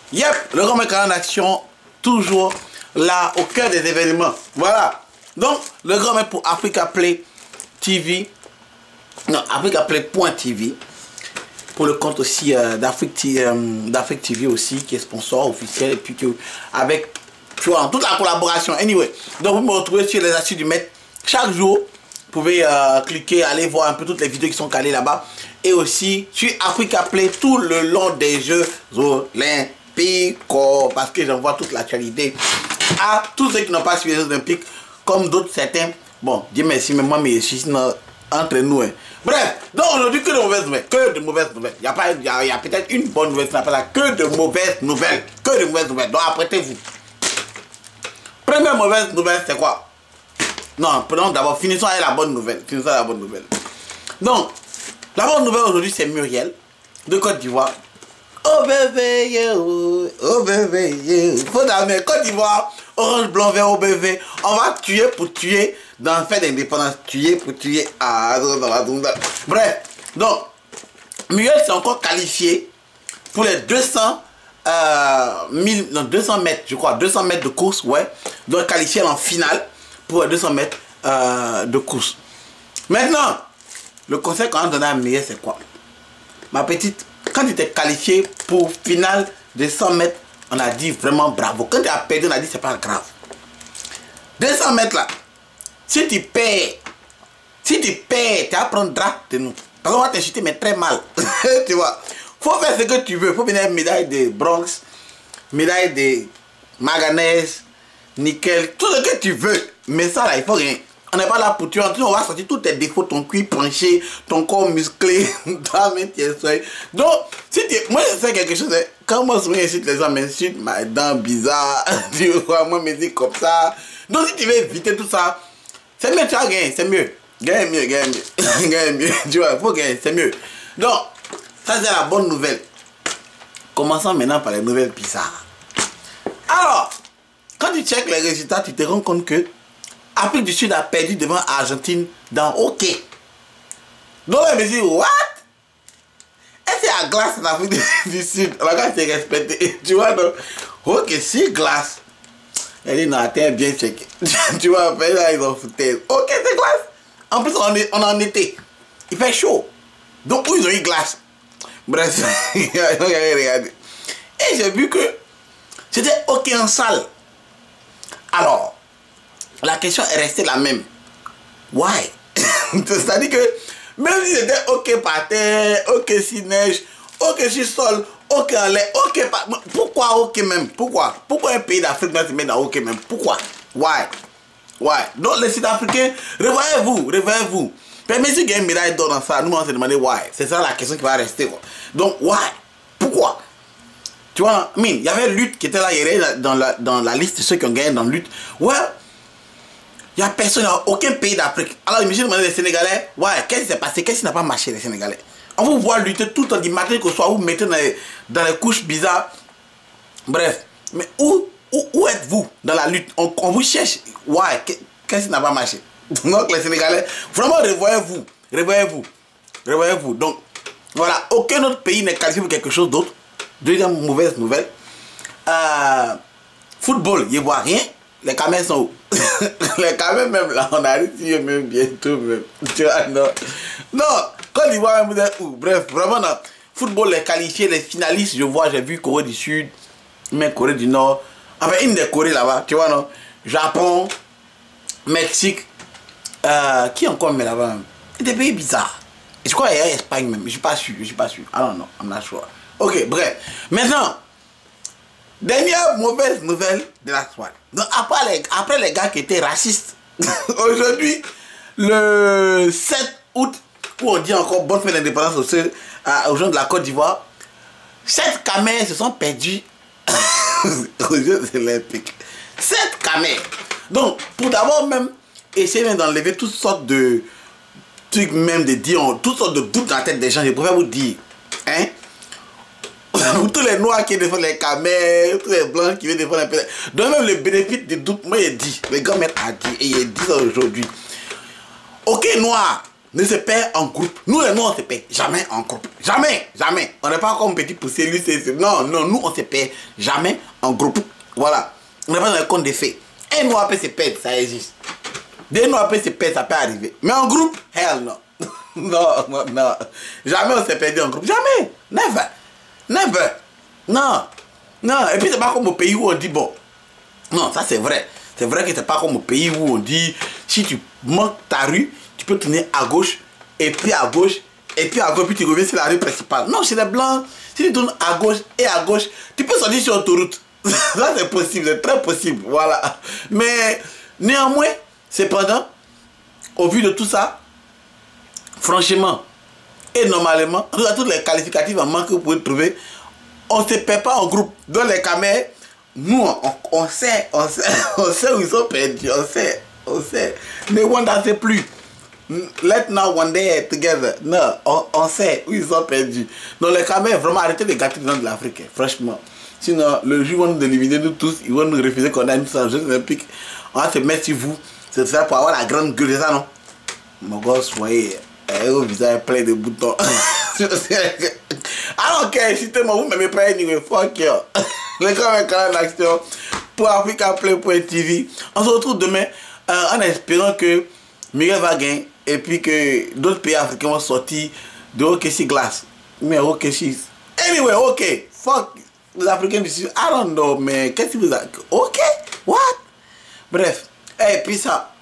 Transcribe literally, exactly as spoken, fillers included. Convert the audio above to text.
Yep, le grand canal d'action, toujours là, au cœur des événements. Voilà. Donc, le grand mec pour Africa Play T V. Non, Africa Play point T V. Pour le compte aussi euh, d'Afrique euh, T V aussi, qui est sponsor officiel. Et puis que, avec, tu vois, toute la collaboration. Anyway, donc vous me retrouvez sur les astuces du maître chaque jour. Vous pouvez euh, cliquer, aller voir un peu toutes les vidéos qui sont calées là-bas. Et aussi sur Africa Play tout le long des Jeux Olympiques. Parce que j'envoie toute l'actualité à tous ceux qui n'ont pas suivi les Jeux Olympiques. Comme d'autres, certains. Bon, Dieu merci, mais moi, mais je suis entre nous. Hein. Bref, donc aujourd'hui, que de mauvaises nouvelles. Que de mauvaises nouvelles. Il y a, pas, il y a, il y a peut-être une bonne nouvelle, ça s'appelle que de mauvaises nouvelles. Que de mauvaises nouvelles. Donc apprêtez-vous. Première mauvaise nouvelle, c'est quoi? Non, prenons d'abord, finissons avec la bonne nouvelle. Finissons avec la bonne nouvelle. Donc, la bonne nouvelle aujourd'hui, c'est Muriel, de Côte d'Ivoire. Oh bébé, yo, oh bébé, yo. Faut d'amener Côte d'Ivoire, orange, blanc, vert, oh bébé. On va tuer pour tuer dans le fait d'indépendance. Tuer pour tuer. Ah, bref, donc, Muriel s'est encore qualifié pour les deux cents, euh, mille, non, deux cents mètres, je crois, deux cents mètres de course, ouais. Donc, qualifié en finale pour deux cents mètres euh, de course. Maintenant, le conseil qu'on a donné à Muriel, c'est quoi? Ma petite, quand tu t'es qualifié pour finale de cent mètres, on a dit vraiment bravo. Quand tu as perdu, on a dit c'est pas grave. deux cents mètres là, si tu perds, si tu perds, tu vas prendre drap de nous. Parce qu'on va t'insulter, mais très mal. Tu vois, faut faire ce que tu veux. Faut venir médaille de bronze, médaille de manganèse, nickel, tout ce que tu veux. Mais ça là, il faut rien. On n'est pas là pour tuer. On va sortir tous tes défauts, ton cuir penché, ton corps musclé, ta main, tes soins. Donc, si tu... moi je sais quelque chose. Quand moi je m'insulte, les gens m'insultent, ma dent bizarre, tu vois, moi je me dis comme ça. Donc, si tu veux éviter tout ça, c'est mieux, tu vas gagner, c'est mieux. Gagne mieux, gagne mieux. Gagne mieux, tu vois, il faut gagner, c'est mieux. Donc, ça c'est la bonne nouvelle. Commençons maintenant par les nouvelles bizarres. Alors, quand tu checkes les résultats, tu te rends compte que Afrique du Sud a perdu devant Argentine dans hockey. Donc elle me dit, what? Est-ce qu'il y a glace en Afrique du Sud? La glace est respectée. Tu vois, donc, ok, si glace. Elle dit, non, attends, bien checké. Tu vois, après là, ils ont foutu. Ok, c'est glace. En plus, on est, on est en été. Il fait chaud. Donc, où ils ont eu glace? Bref, regardez. Et j'ai vu que c'était hockey en salle. Alors, la question est restée la même. Why? C'est-à-dire que même si c'était ok par terre, ok si neige, ok si sol, ok en l'air, ok par... Pourquoi ok même? Pourquoi? Pourquoi un pays d'Afrique doit se mettre dans ok même? Pourquoi? Why? Why? Donc les Sud-Africains, revoyez-vous, revoyez-vous. Même si il y a une médaille d'or dans ça, nous on se demander why. C'est ça la question qui va rester. Quoi. Donc why? Pourquoi? Tu vois, il y avait lutte qui était là, il y avait dans la, dans la liste de ceux qui ont gagné dans la lutte. Ouais. Il n'y a personne, il n'y a aucun pays d'Afrique. Alors, je me suis demandé les Sénégalais, ouais, qu'est-ce qui s'est passé? Qu'est-ce qui n'a pas marché, les Sénégalais? On vous voit lutter tout le temps, du matin que ce soit, vous mettez dans les, dans les couches bizarres. Bref, mais où, où, où êtes-vous dans la lutte? On, on vous cherche, ouais, qu'est-ce qui n'a pas marché? Donc, les Sénégalais, vraiment, revoyez-vous, revoyez-vous, revoyez-vous. Donc, voilà, aucun autre pays n'est qualifié pour quelque chose d'autre. Deuxième mauvaise nouvelle. Euh, football, il ne voit rien. Les caméras sont où? Les caméras même là, on arrive ici même bientôt même. Tu vois, non. Non, quand ils voient même où? Bref, vraiment, non. Football, les qualifiés, les finalistes, je vois, j'ai vu Corée du Sud, même Corée du Nord. Enfin, une des Corées là-bas, tu vois, non? Japon, Mexique. Euh, qui encore met là-bas? Des pays bizarres. Et je crois qu'il y a Espagne même. Je ne suis pas sûr, je ne suis pas sûr. Ah non, non, I'm not sure. Ok, bref. Maintenant, dernière mauvaise nouvelle de la soirée. Donc après les, après les gars qui étaient racistes, aujourd'hui, le sept août, où on dit encore bonne fête d'indépendance aux, aux gens de la Côte d'Ivoire, sept camers se sont perdus aux Jeux Olympiques. Sept camers. Donc, pour d'abord même essayer d'enlever toutes sortes de trucs, même de dire, toutes sortes de doutes dans la tête des gens, je préfère vous dire, hein, tous les noirs qui défendent les camels, tous les blancs qui viennent défendre les pédales. Donc même le bénéfice de doute, moi il dit, le gars a dit, et il dit ça aujourd'hui. Ok noir, ne se perd en groupe. Nous, les Noirs, on se perd jamais en groupe. Jamais, jamais. On n'est pas comme petit poussé, lui, c'est... Non, non, nous, on se perd jamais en groupe. Voilà. On n'est pas dans le compte des faits. Un Noir peut se perdre, ça existe. Des Noirs peuvent se perdre, ça peut arriver. Mais en groupe, hell no. Non, non, non. Jamais on s'est perdu en groupe. Jamais. Never. Never. Non. Non. Et puis, c'est pas comme au pays où on dit, bon. Non, ça, c'est vrai. C'est vrai que c'est pas comme au pays où on dit, si tu manques ta rue, tu peux tourner à gauche, et puis à gauche, et puis à gauche, puis tu reviens sur la rue principale. Non, chez les Blancs, si tu tournes à gauche et à gauche, tu peux sortir sur l'autoroute. Ça, c'est possible, c'est très possible. Voilà. Mais, néanmoins, cependant, au vu de tout ça, franchement, et normalement, tous les qualificatifs en manque que vous pouvez trouver, on ne se perd pas en groupe. Dans les caméras, nous, on, on sait, on sait, on sait où ils sont perdus, on sait, on sait. Ne wonder plus. Let's now one day together. Non, on, on sait où ils sont perdus. Donc les caméras, vraiment, arrêtez de gâter le nom de l'Afrique, franchement. Sinon, le jour où ils vont nous éliminer, nous tous, ils vont nous refuser qu'on a une aux Jeux Olympiques. On va se mettre sur vous. C'est ça pour avoir la grande gueule, c'est ça, non? Mon gosse, vous voyez, au visage plein de boutons. Alors que, citez-moi, vous ne m'aimez pas, anyway, fuck you. Les gars, mes canaux d'action pour Africa Play point T V. On se retrouve demain euh, en espérant que Miguel va gagner et puis que d'autres pays africains vont sortir de O K C Glass. Mais O K C. Anyway, ok. Fuck les Africains du Sud. I don't know, mais qu'est-ce que vous avez? Ok? What? Bref. Hey, peace out.